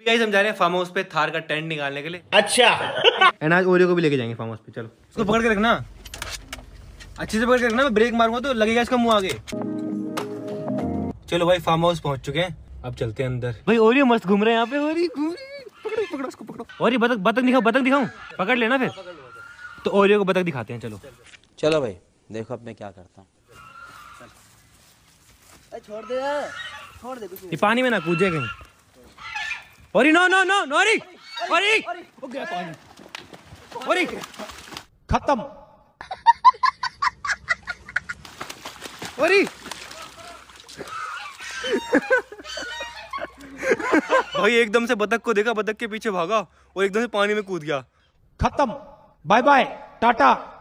Guys हम जा रहे हैं फार्म हाउस पे थार का टेंट निकालने के लिए। अच्छा एंड आज ओरियो को भी लेके जाएंगे फार्म हाउस पे। चलो इसको पकड़ के रखना, अच्छे से पकड़ के रखना, मैं ब्रेक मारूंगा तो लगेगा इसका मुंह आगे। चलो भाई फार्म हाउस पहुंच चुके हैं, अब चलते हैं अंदर। भाई ओरियो मस्त घूम रहे हैं यहाँ पे। ओरियो घूम रही है, पकड़ो पकड़ो उसको पकड़ो। ओरियो बतख बतख दिखाओ, बतख दिखाऊं, पकड़ लेना फिर। तो ओरियो को बतख दिखाते हैं। चलो चलो भाई देखो अब मैं क्या करता हूँ। छोड़ दे यार, छोड़ दे कुछ ये पानी में ना कूद जाए कहीं। ओरी नो नो नो नो ओरी ओरी हो गया पानी। ओरी खत्म। ओरी भाई एकदम से बतख को देखा, बतख के पीछे भागा और एकदम से पानी में कूद गया। खत्म। Bye bye Tata.